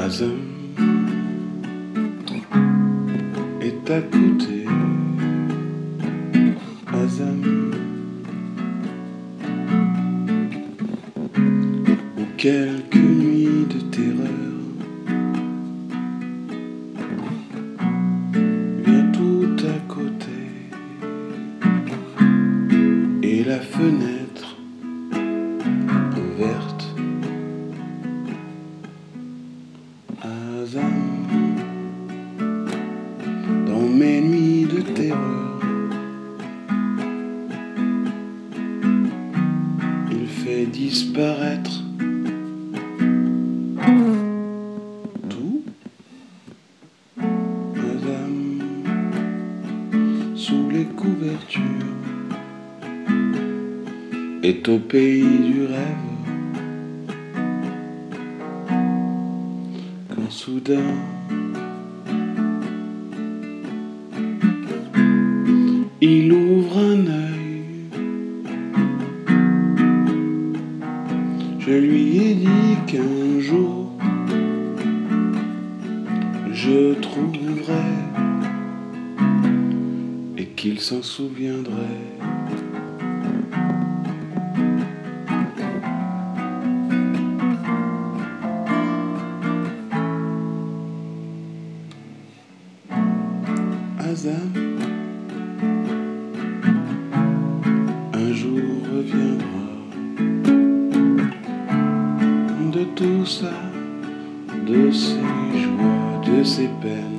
Azam est à côté. Azam, ou quelques nuits de terreur, vient tout à côté, et la fenêtre ouverte. Azam, dans mes nuits de terreur, il fait disparaître tout. Azam, sous les couvertures, est au pays du rêve. Quand soudain il ouvre un œil, je lui ai dit qu'un jour je trouverais et qu'il s'en souviendrait. Azam, un jour reviendra de tout ça, de ses joies, de ses peines.